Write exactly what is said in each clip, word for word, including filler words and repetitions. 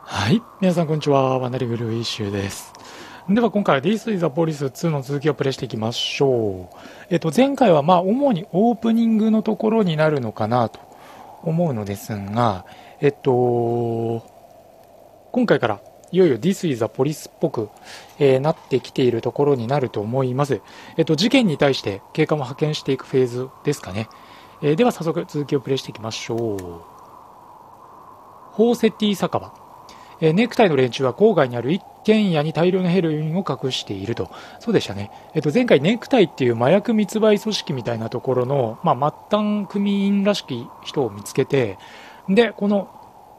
はい。皆さん、こんにちは。ワナリブルーイシューです。では、今回は This is the Police ツーの続きをプレイしていきましょう。えっと、前回は、まあ、主にオープニングのところになるのかなと思うのですが、えっと、今回からいよいよ This is the Police っぽく、えーなってきているところになると思います。えっと、事件に対して警官を派遣していくフェーズですかね。えーでは、早速続きをプレイしていきましょう。ホーセティ酒場。えーネクタイの連中は郊外にある一軒家に大量のヘロインを隠していると。そうでしたね。えっと、前回ネクタイっていう麻薬密売組織みたいなところの、まあ、末端組員らしき人を見つけて、で、この、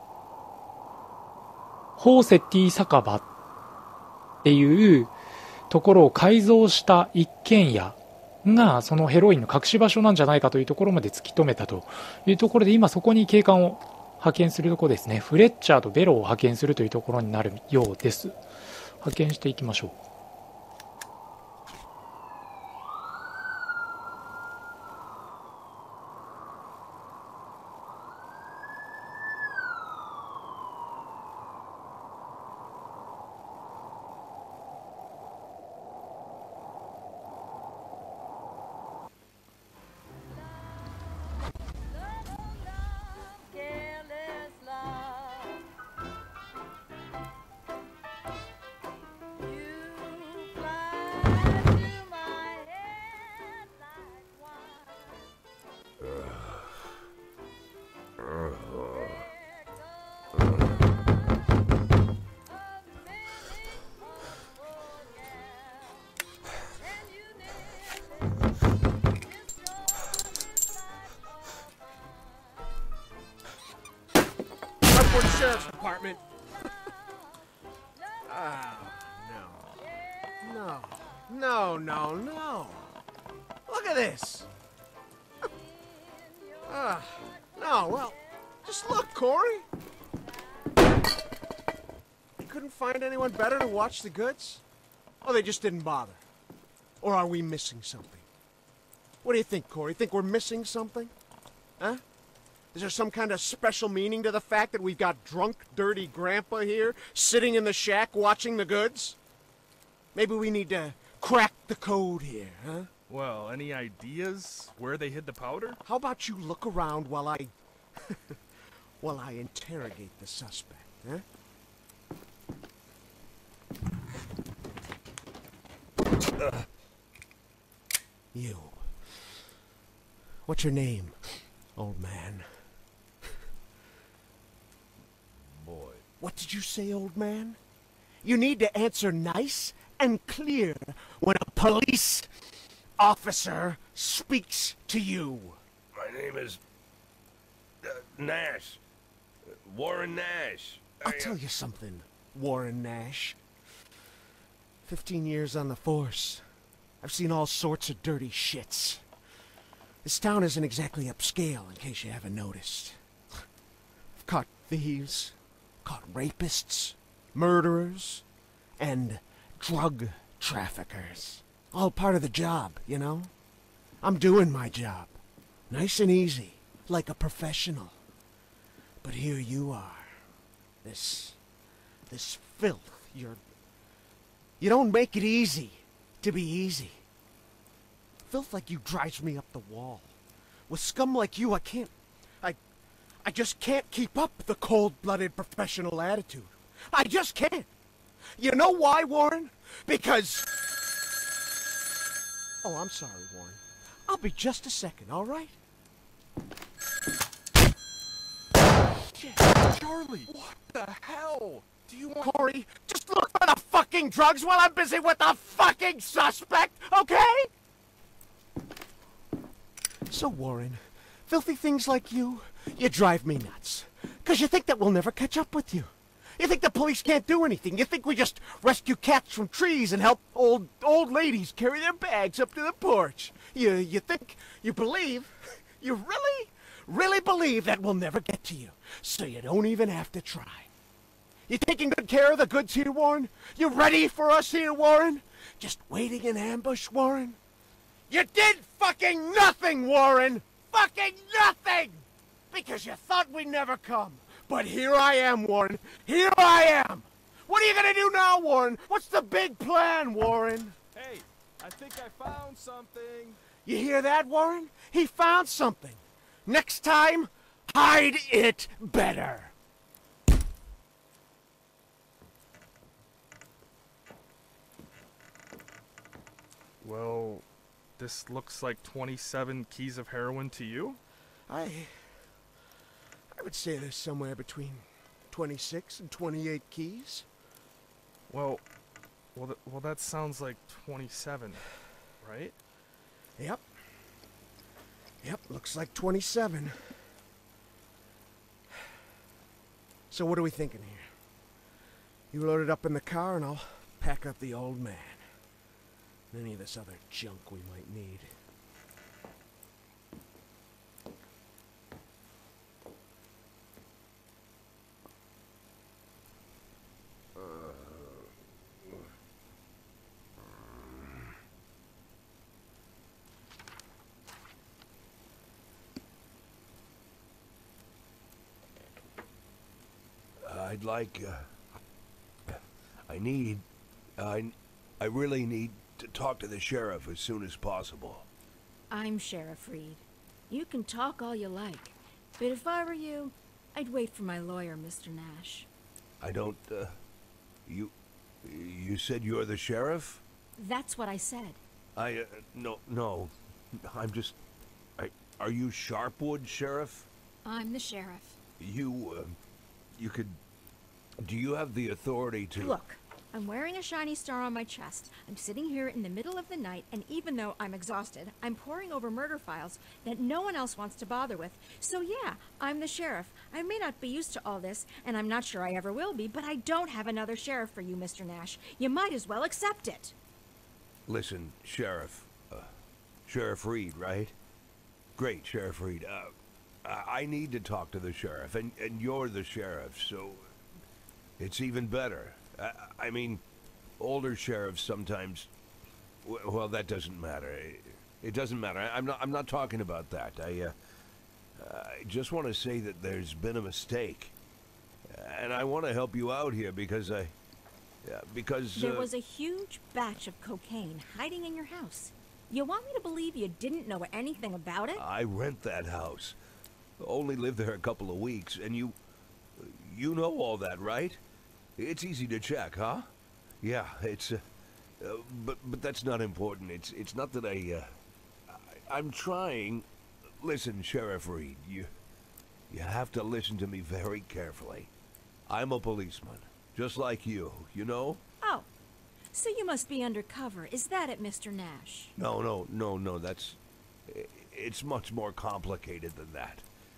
ホーセティ酒場っていうところを改造した一軒家が、そのヘロインの隠し場所なんじゃないかというところまで突き止めたというところで、今そこに警官を派遣するところですね。フレッチャーとベロを派遣するというところになるようです。派遣していきましょう。 Upward Sheriff's Department. Oh, no. No. No, no, no. Look at this. Ah, no, well, just look, Corey. You couldn't find anyone better to watch the goods? Oh, they just didn't bother. Or are we missing something? What do you think, Corey? Think we're missing something? Huh? Is there some kind of special meaning to the fact that we've got drunk, dirty grandpa here, sitting in the shack watching the goods? Maybe we need to crack the code here, huh? Well, any ideas where they hid the powder? How about you look around while I... while I interrogate the suspect, huh? Uh. You. What's your name, old man? Boy. What did you say, old man? You need to answer nice and clear when a police officer speaks to you. My name is uh, Nash. Uh, Warren Nash. I'll I, tell you something, Warren Nash. Fifteen years on the force. I've seen all sorts of dirty shits. This town isn't exactly upscale, in case you haven't noticed. I've caught thieves, caught rapists, murderers, and drug traffickers. All part of the job, you know? I'm doing my job. Nice and easy, like a professional. But here you are. This... this filth. You're... You don't make it easy to be easy. Filth like you drives me up the wall. With scum like you, I can't... I... I just can't keep up the cold-blooded professional attitude. I just can't. You know why, Warren? Because... Oh, I'm sorry, Warren. I'll be just a second, all right? Shit, Charlie! What the hell? Do you want... Corey, just look for the fucking drugs while I'm busy with the fucking suspect, okay? So, Warren, filthy things like you, you drive me nuts. Because you think that we'll never catch up with you. You think the police can't do anything. You think we just rescue cats from trees and help old old ladies carry their bags up to the porch. You, you think, you believe, you really, really believe that we'll never get to you. So you don't even have to try. You taking good care of the goods here, Warren? You ready for us here, Warren? Just waiting in ambush, Warren? You did fucking nothing, Warren! Fucking nothing! Because you thought we'd never come. But here I am, Warren. Here I am! What are you gonna do now, Warren? What's the big plan, Warren? Hey, I think I found something. You hear that, Warren? He found something. Next time, hide it better. Well, this looks like twenty-seven keys of heroin to you? I... I would say there's somewhere between twenty-six and twenty-eight keys. Well, well, th well, that sounds like twenty-seven, right? Yep. Yep, looks like twenty-seven. So what are we thinking here? You load it up in the car and I'll pack up the old man. And any of this other junk we might need. I'd like, uh, I need, I, I really need to talk to the sheriff as soon as possible. I'm Sheriff Reed. You can talk all you like, but if I were you, I'd wait for my lawyer, Mister Nash. I don't, uh, you, you said you're the sheriff? That's what I said. I, uh, no, no, I'm just, I, are you Sharpwood, Sheriff? I'm the sheriff. You, uh, you could, do you have the authority to... Look, I'm wearing a shiny star on my chest. I'm sitting here in the middle of the night, and even though I'm exhausted, I'm poring over murder files that no one else wants to bother with. So yeah, I'm the sheriff. I may not be used to all this, and I'm not sure I ever will be, but I don't have another sheriff for you, Mister Nash. You might as well accept it. Listen, Sheriff, uh, Sheriff Reed, right? Great, Sheriff Reed. Uh, I I need to talk to the sheriff, and, and you're the sheriff, so it's even better. I, I mean, older sheriffs sometimes, w well, that doesn't matter. It, it doesn't matter. I, I'm not, I'm not talking about that. I, uh, I just want to say that there's been a mistake, and I want to help you out here because I, yeah, because There uh, was a huge batch of cocaine hiding in your house. You want me to believe you didn't know anything about it? I rent that house. Only lived there a couple of weeks, and you... You know all that, right? It's easy to check, huh? Yeah, it's... Uh, uh, but but that's not important. It's it's not that I... Uh, I I'm trying... Listen, Sheriff Reed, you... You have to listen to me very carefully. I'm a policeman, just like you, you know? Oh, so you must be undercover. Is that it, Mister Nash? No, no, no, no, that's... It's much more complicated than that.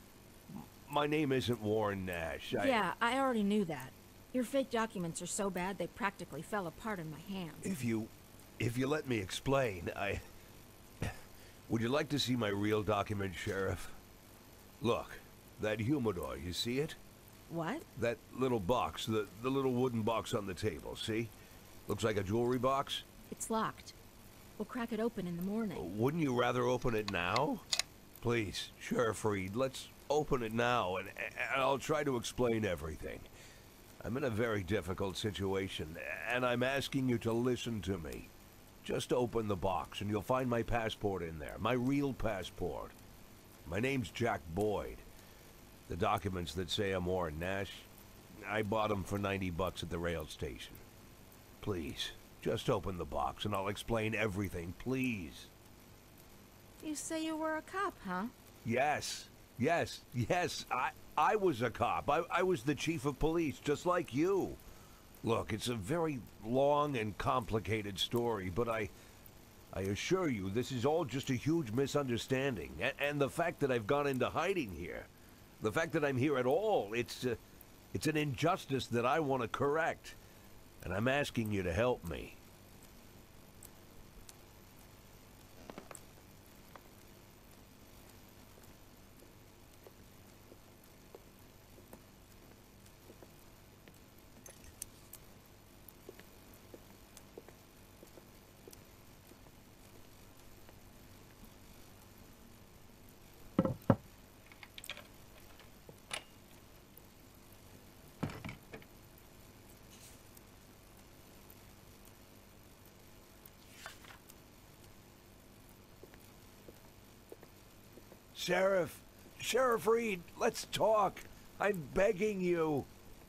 My name isn't Warren Nash. I, Yeah, I already knew that. Your fake documents are so bad they practically fell apart in my hands. If you... If you let me explain, I... Would you like to see my real document, Sheriff? Look, that humidor, you see it? What? That little box, the, the little wooden box on the table, see? Looks like a jewelry box. It's locked. We'll crack it open in the morning. Wouldn't you rather open it now? Please, Sheriff Reed, let's open it now, and, and I'll try to explain everything. I'm in a very difficult situation, and I'm asking you to listen to me. Just open the box, and you'll find my passport in there, my real passport. My name's Jack Boyd. The documents that say I'm Warren Nash, I bought them for ninety bucks at the rail station. Please, just open the box, and I'll explain everything, please. You say you were a cop, huh? Yes, yes, yes, I, I was a cop. I, I was the chief of police, just like you. Look, it's a very long and complicated story, but I, I assure you, this is all just a huge misunderstanding. And, and the fact that I've gone into hiding here, the fact that I'm here at all, it's, uh, it's an injustice that I want to correct. And I'm asking you to help me. Sheriff, Sheriff Reed, let's talk. I'm begging you.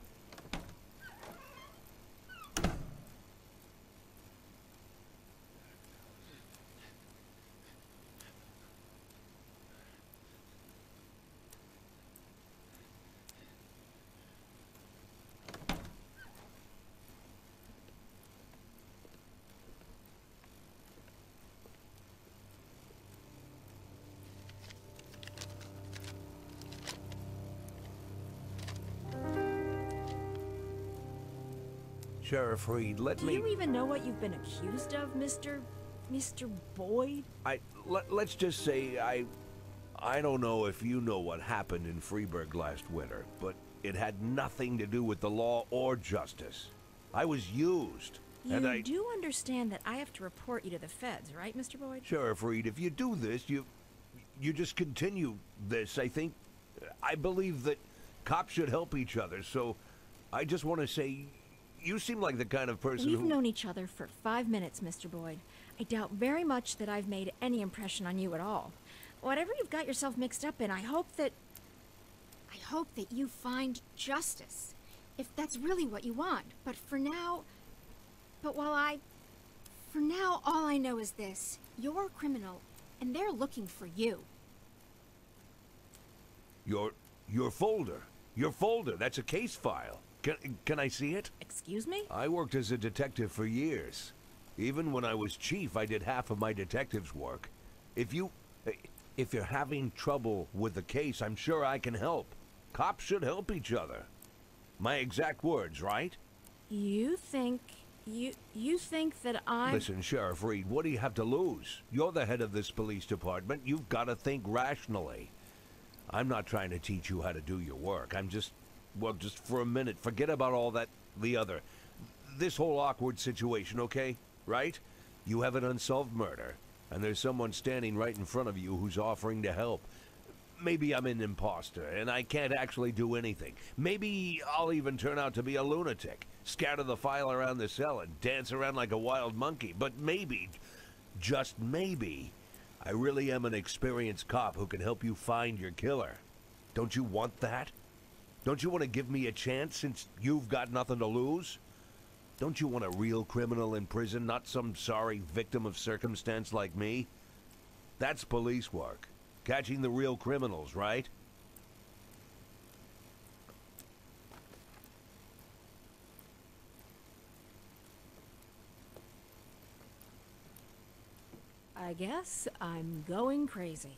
Sheriff Reed, let Do me... you even know what you've been accused of, Mister Mister Boyd? I... Let, let's just say I... I don't know if you know what happened in Freeburg last winter, but it had nothing to do with the law or justice. I was used, You and I... do understand that I have to report you to the feds, right, Mister Boyd? Sheriff Reed, if you do this, you... You just continue this, I think... I believe that cops should help each other, so... I just want to say... You seem like the kind of person We've who... known each other for five minutes, Mister Boyd. I doubt very much that I've made any impression on you at all. Whatever you've got yourself mixed up in, I hope that... I hope that you find justice, if that's really what you want. But for now... But while I... For now, all I know is this. You're a criminal, and they're looking for you. Your... Your folder. Your folder. That's a case file. Can, can I see it? Excuse me? I worked as a detective for years. Even when I was chief, I did half of my detective's work. If you... If you're having trouble with the case, I'm sure I can help. Cops should help each other. My exact words, right? You think... You... You think that I'm... Listen, Sheriff Reed, what do you have to lose? You're the head of this police department. You've got to think rationally. I'm not trying to teach you how to do your work. I'm just... Well, just for a minute, forget about all that, the other. This whole awkward situation, okay? Right? You have an unsolved murder, and there's someone standing right in front of you who's offering to help. Maybe I'm an imposter, and I can't actually do anything. Maybe I'll even turn out to be a lunatic, scatter the file around the cell and dance around like a wild monkey. But maybe, just maybe, I really am an experienced cop who can help you find your killer. Don't you want that? Don't you want to give me a chance since you've got nothing to lose? Don't you want a real criminal in prison, not some sorry victim of circumstance like me? That's police work. Catching the real criminals, right? I guess I'm going crazy.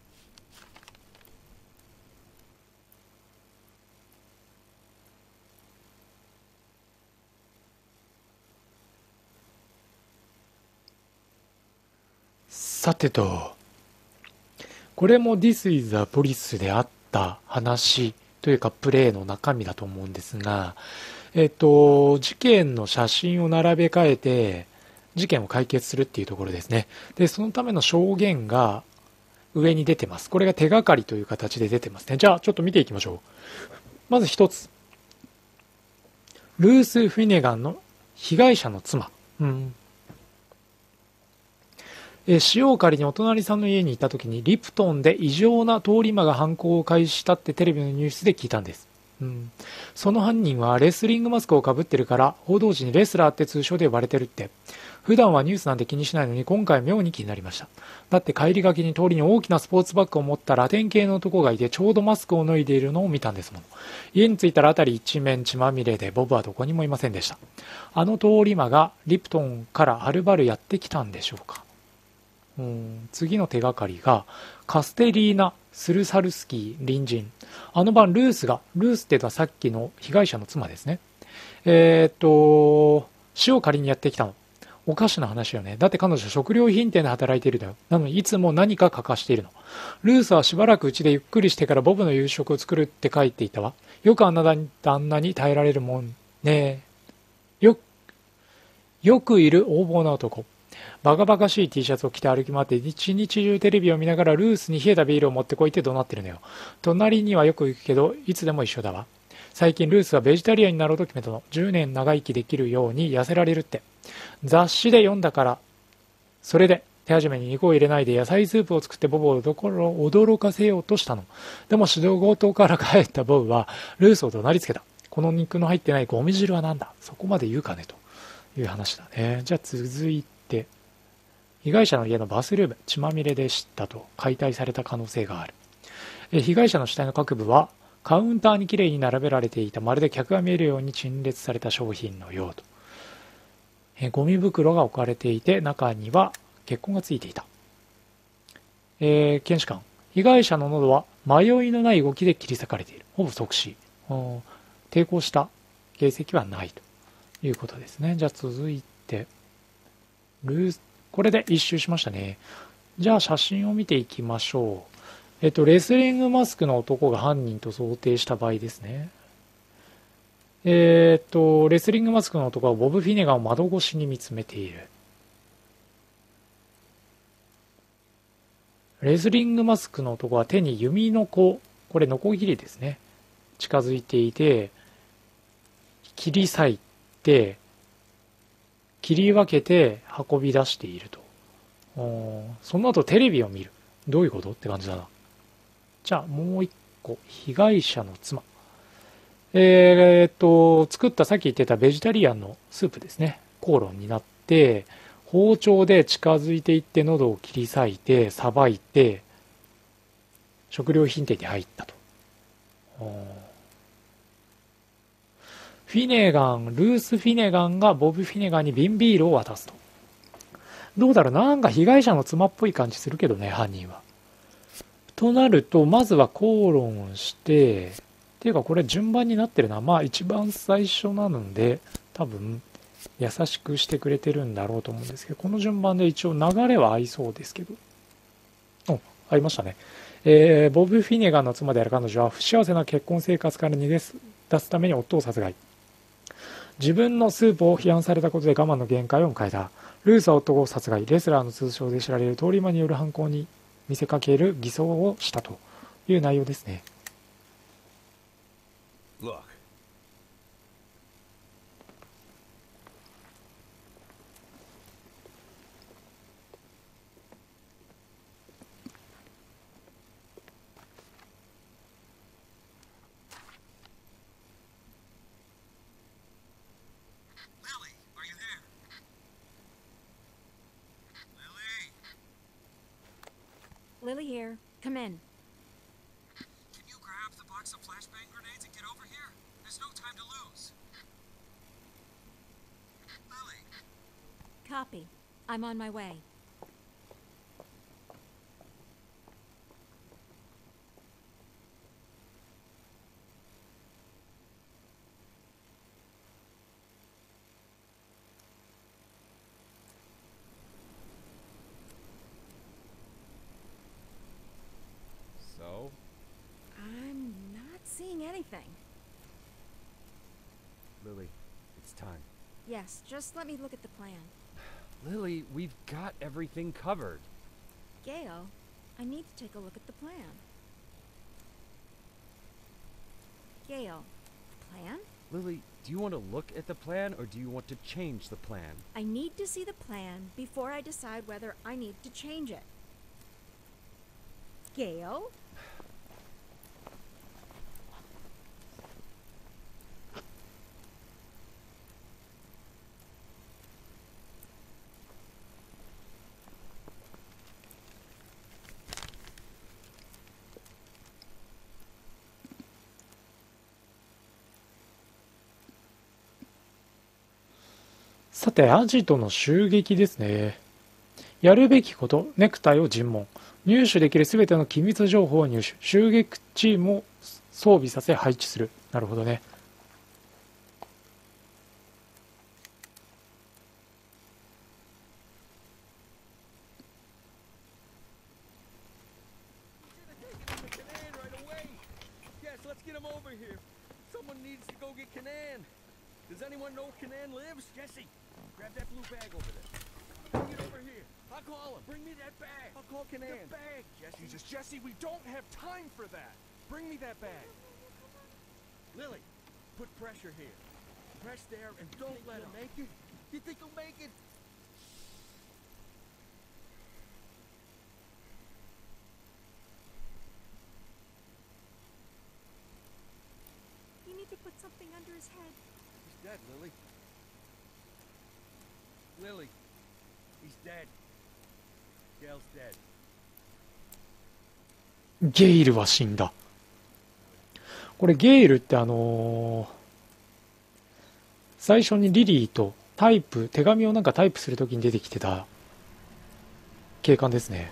さてと、これも This is a Police であった話というかプレイの中身だと思うんですが、えっと、事件の写真を並べ替えて事件を解決するっていうところですね。で、そのための証言が上に出てます。これが手がかりという形で出てますね。じゃあちょっと見ていきましょう。まず一つ。ルース・フィネガンの被害者の妻。うんえ潮を借りにお隣さんの家に行った時にリプトンで異常な通り魔が犯行を開始したってテレビのニュースで聞いたんです、うん、その犯人はレスリングマスクをかぶってるから報道時にレスラーって通称で呼ばれてるって。普段はニュースなんて気にしないのに今回妙に気になりました。だって帰りがけに通りに大きなスポーツバッグを持ったラテン系の男がいてちょうどマスクを脱いでいるのを見たんですもの。家に着いたら辺り一面血まみれでボブはどこにもいませんでした。あの通り魔がリプトンからはるばるやってきたんでしょうか。うん、次の手がかりがカステリーナ・スルサルスキー隣人。あの晩ルースがルースっていうのはさっきの被害者の妻ですね。えー、っと塩を借りにやってきたの。おかしな話よね。だって彼女食料品店で働いているのよ。なのにいつも何か欠かしているの。ルースはしばらくうちでゆっくりしてからボブの夕食を作るって書いていたわ。よくあんな旦那に耐えられるもんね。よよくいる横暴な男。バカバカしい T シャツを着て歩き回って一日中テレビを見ながらルースに冷えたビールを持ってこいって怒鳴ってるのよ。隣にはよく行くけどいつでも一緒だわ。最近ルースはベジタリアンになろうと決めたの。じゅうねん長生きできるように痩せられるって。雑誌で読んだから。それで手始めに肉を入れないで野菜スープを作ってボブを驚かせようとしたの。でも仕事から帰ったボブはルースを怒鳴りつけた。この肉の入ってないゴミ汁はなんだ、そこまで言うかね、という話だね。じゃあ続いて、被害者の家のバスルーム、血まみれでしたと解体された可能性がある。え被害者の死体の各部はカウンターにきれいに並べられていた、まるで客が見えるように陳列された商品のようと。えゴミ袋が置かれていて、中には血痕がついていた。えー、検視官、被害者の喉は迷いのない動きで切り裂かれている。ほぼ即死。抵抗した形跡はないということですね。じゃあ続いて、ルース、これで一周しましたね。じゃあ写真を見ていきましょう。えっと、レスリングマスクの男が犯人と想定した場合ですね。えっと、レスリングマスクの男はボブ・フィネガンを窓越しに見つめている。レスリングマスクの男は手に弓の子、これノコギリですね。近づいていて、切り裂いて、切り分けて運び出していると。その後テレビを見る。どういうことって感じだな。じゃあもう一個、被害者の妻。えー、っと、作ったさっき言ってたベジタリアンのスープですね。口論になって、包丁で近づいていって喉を切り裂いて、さばいて、食料品店に入ったと。フィネガン、ルース・フィネガンがボブ・フィネガンに瓶ビールを渡すと。どうだろう、なんか被害者の妻っぽい感じするけどね、犯人は。となると、まずは口論をして、っていうかこれ順番になってるな。まあ一番最初なので、多分優しくしてくれてるんだろうと思うんですけど、この順番で一応流れは合いそうですけど。お、合いましたね。えー、ボブ・フィネガンの妻である彼女は不幸せな結婚生活から逃げ出すために夫を殺害。自分のスープを批判されたことで我慢の限界を迎えた。ルースは夫を殺害。レスラーの通称で知られる通り魔による犯行に見せかける偽装をしたという内容ですね。 Look. Lily, are you there? Lily? Lily here. Come in. Can you grab the box of flashbang grenades and get over here? There's no time to lose. Lily. Copy. I'm on my way. So? I'm not seeing anything. Lily, it's time. Yes, just let me look at the plan. Lily, we've got everything covered. Gale, I need to take a look at the plan. Gale, plan? Lily, do you want to look at the plan or do you want to change the plan? I need to see the plan before I decide whether I need to change it. Gale? ささて、アジトの襲撃ですね。やるべきこと、ネクタイを尋問。入手できるすべての機密情報を入手。襲撃チームを装備させ配置する。なるほどね。 Does anyone know where Kanan lives? Jesse, grab that blue bag over there. Bring it over here. I'll call him. Bring me that bag. I'll call Kanan. The bag, Jesse. Jesus, Jesse, we don't have time for that. Bring me that bag. Lily, put pressure here. Press there and don't let him make it. You think he'll make it? something under his head. He's dead, Lily. Lily. He's dead. Gail's dead. ゲイルは死んだ。これゲイルってあのー最初にリリーとタイプ、手紙をなんかタイプするときに出てきてた警官ですね。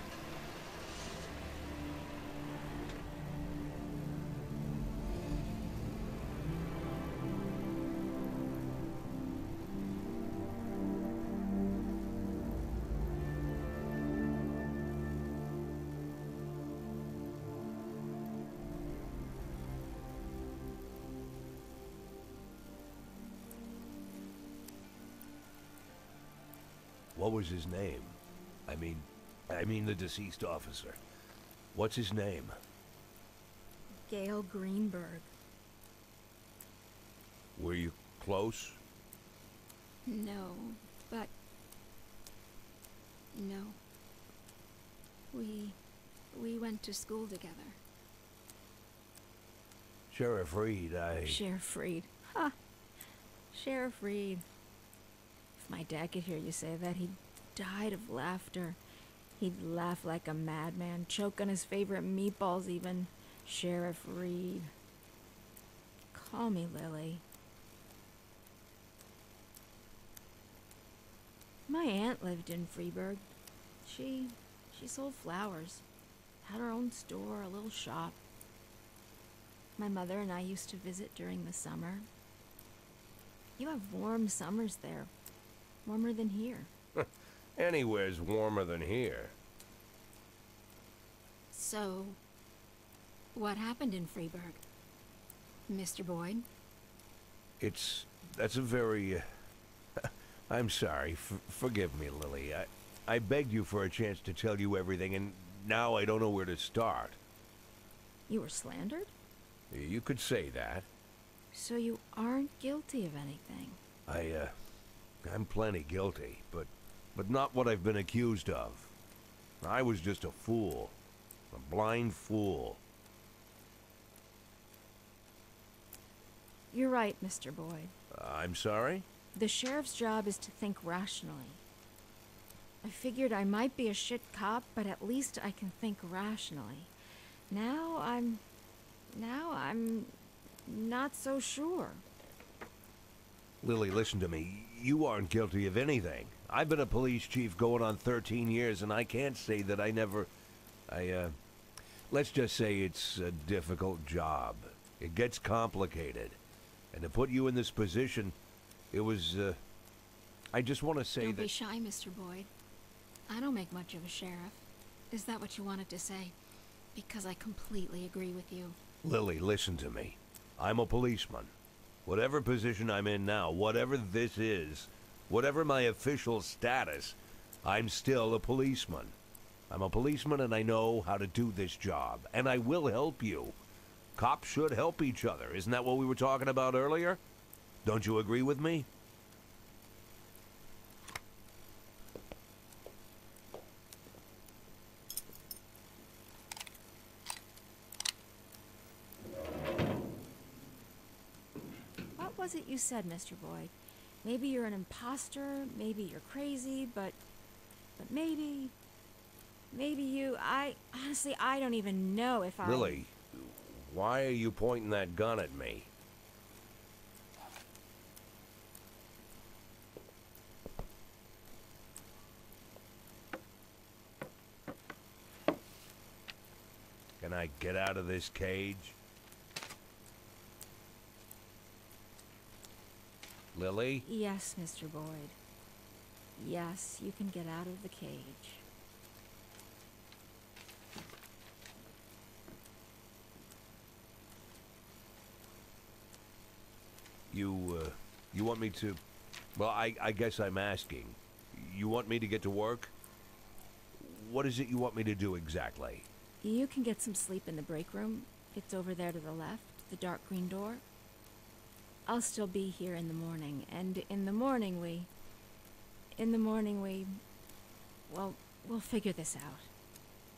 What was his name? I mean, I mean the deceased officer. What's his name? Gail Greenberg. Were you close? No, but... No. We... we went to school together. Sheriff Reed, I... Sheriff Reed. Ha! Sheriff Reed. If my dad could hear you say that, he'd died of laughter. He'd laugh like a madman, choke on his favorite meatballs even. Sheriff Reed. Call me Lily. My aunt lived in Freeburg. She... she sold flowers. Had her own store, a little shop. My mother and I used to visit during the summer. You have warm summers there. Warmer than here. Anywhere's warmer than here. So... what happened in Freeburg? Mister Boyd? It's... that's a very... Uh, I'm sorry. F forgive me, Lily. I, I begged you for a chance to tell you everything, and now I don't know where to start. You were slandered? You could say that. So you aren't guilty of anything? I, uh... I'm plenty guilty, but... but not what I've been accused of. I was just a fool. A blind fool. You're right, Mister Boyd. Uh, I'm sorry? The sheriff's job is to think rationally. I figured I might be a shit cop, but at least I can think rationally. Now I'm... now I'm... not so sure. Lily, listen to me. You aren't guilty of anything. I've been a police chief going on thirteen years, and I can't say that I never... I, uh... let's just say it's a difficult job. It gets complicated. And to put you in this position, it was, uh... I just want to say Don't that... be shy, Mister Boyd. I don't make much of a sheriff. Is that what you wanted to say? Because I completely agree with you. Lily, listen to me. I'm a policeman. Whatever position I'm in now, whatever this is, whatever my official status, I'm still a policeman. I'm a policeman and I know how to do this job, and I will help you. Cops should help each other. Isn't that what we were talking about earlier? Don't you agree with me? What was it you said, Mister Boyd? Maybe you're an imposter, maybe you're crazy, but... but maybe... maybe you... I... honestly, I don't even know if I... Lily, why are you pointing that gun at me? Can I get out of this cage? Lily? Yes, Mister Boyd. Yes, you can get out of the cage. You, uh, you want me to... Well, I, I guess I'm asking. You want me to get to work? What is it you want me to do exactly? You can get some sleep in the break room. It's over there to the left, the dark green door. I'll still be here in the morning, and in the morning we... In the morning we... Well, we'll figure this out.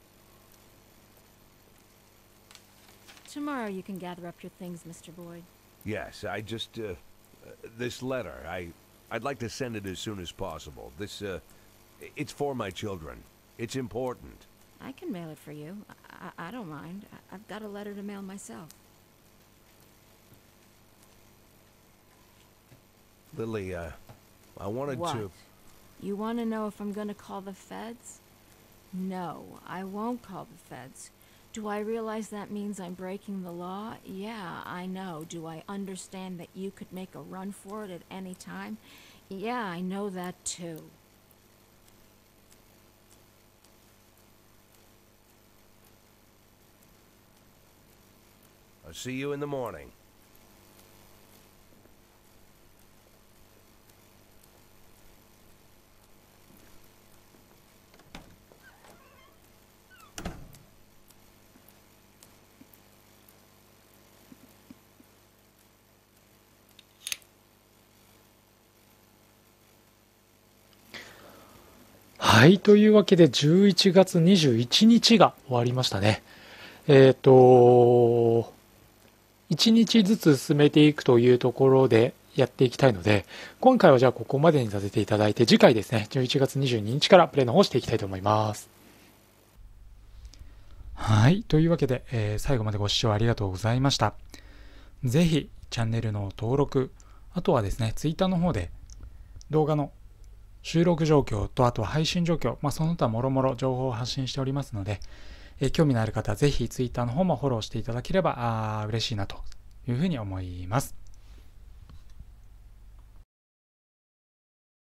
Tomorrow you can gather up your things, Mister Boyd. Yes, I just, uh, uh, this letter, I, I'd like to send it as soon as possible. This, uh, it's for my children. It's important. I can mail it for you. I, I don't mind. I, I've got a letter to mail myself. Lily, uh, I wanted What? to... You want to know if I'm gonna call the feds? No, I won't call the feds. Do I realize that means I'm breaking the law? Yeah, I know. Do I understand that you could make a run for it at any time? Yeah, I know that too. I'll see you in the morning. はい、というわけでじゅういちがつにじゅういちにちが終わりましたね。えっと、いちにちずつ進めていくというところでやっていきたいので、今回はじゃあここまでにさせていただいて、次回ですね、じゅういちがつにじゅうににちからプレイの方していきたいと思います。はい、というわけで、えー、最後までご視聴ありがとうございました。ぜひチャンネルの登録、あとはですね、ツイッターの方で動画の収録状況と、あとは配信状況、まあ、その他もろもろ情報を発信しておりますので、えー、興味のある方はぜひツイッターの方もフォローしていただければあ嬉しいなというふうに思います。